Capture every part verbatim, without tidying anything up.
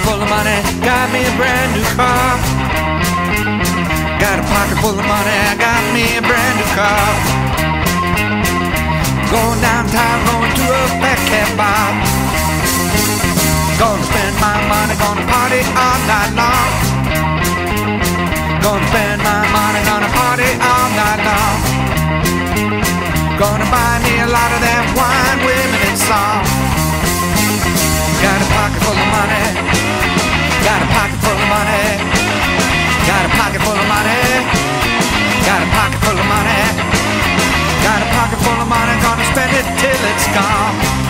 full of money, got me a brand new car. Got a pocket full of money, I got me a brand new car. Going downtown, going to a fat cat bar. Gonna spend my money, gonna party all night long. Gonna spend my money, gonna party all night long. Gonna buy me a lot of that wine, women and song. Got a pocket full of money, got a pocket full of money, got a pocket full of money, got a pocket full of money, got a pocket full of money, gonna spend it till it's gone.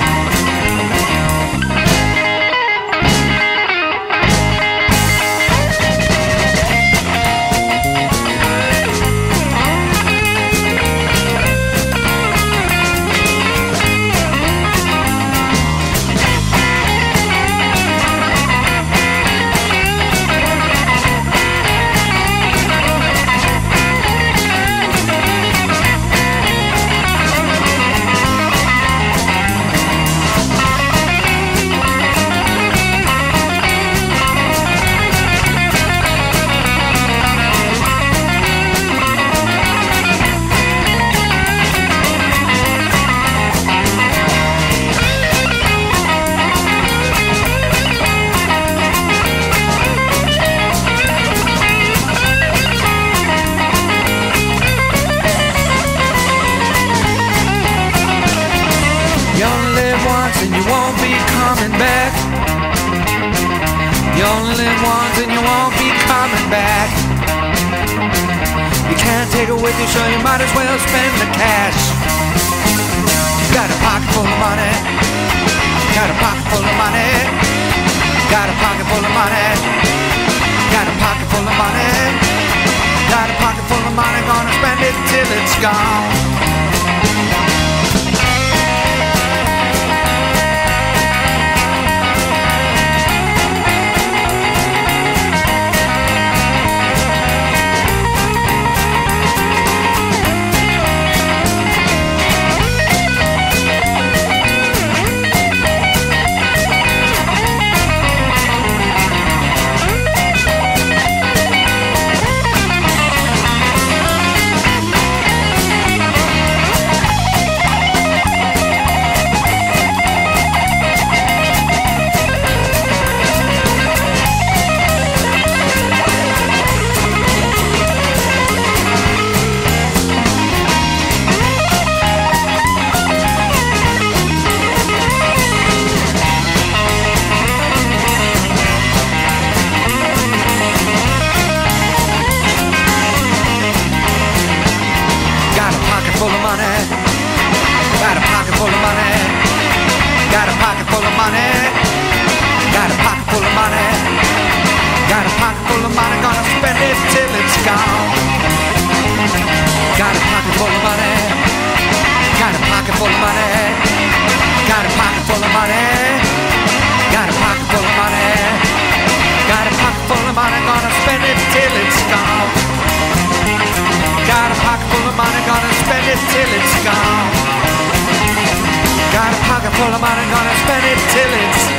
You only live once and you won't be coming back. You only live once and you won't be coming back. You can't take it with you, so you might as well spend the cash. Got a pocket full of money, got a pocket full of money, got a pocket full of money, got a pocket full of money, got a pocket full of money, gonna spend it till it's gone. Full of money, got a pocket full of money, got a pocket full of money, got a pocket full of money, got a pocket full of money, gonna spend it till it's gone. Got a pocket full of money, got a pocket full of money, got a pocket full of money, got a pocket full of money, got a pocket full of money, gonna spend it till it's gone. Got a pocket full of money, gonna spend it till it's gone. Got a pocket full of money, gonna spend it till it's